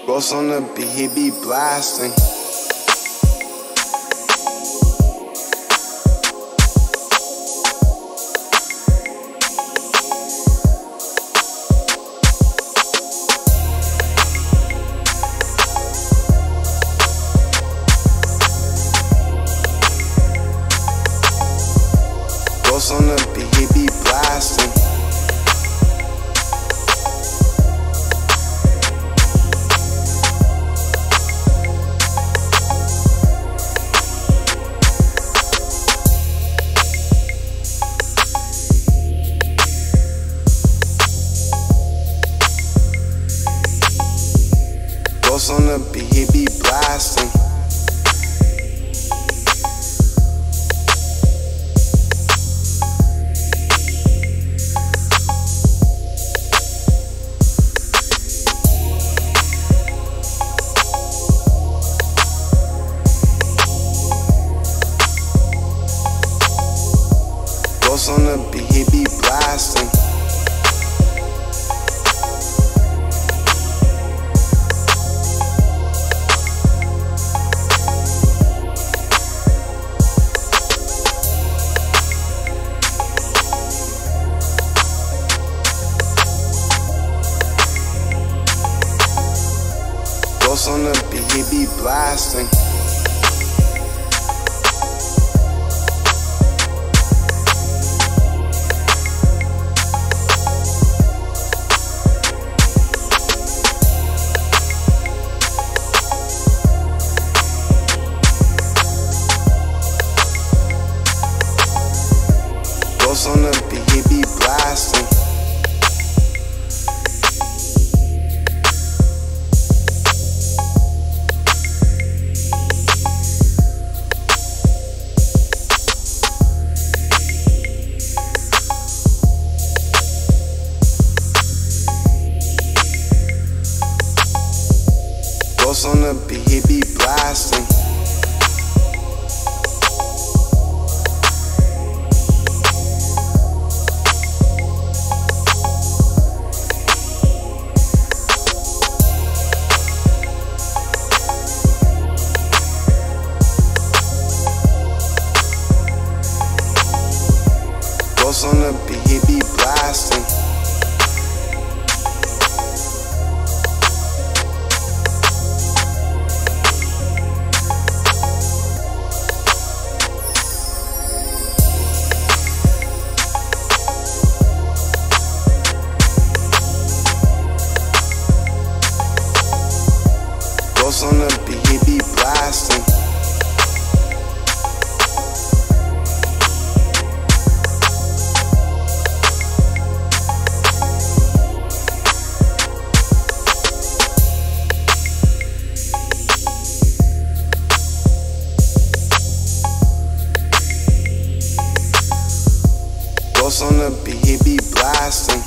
Ghost on the beat, he be blasting. Ghost on the beat, he be blasting. Ghost on the beat, he be blasting. Ghost on the beat, he be blasting. Ghost on the beat, he be blasting. Ghost on the beat, he be blasting. Ghost on the beat, he be blasting. Ghost on the beat, he be blasting. Ghost on the beat, he be blasting. Ghost on the beat, he be blasting.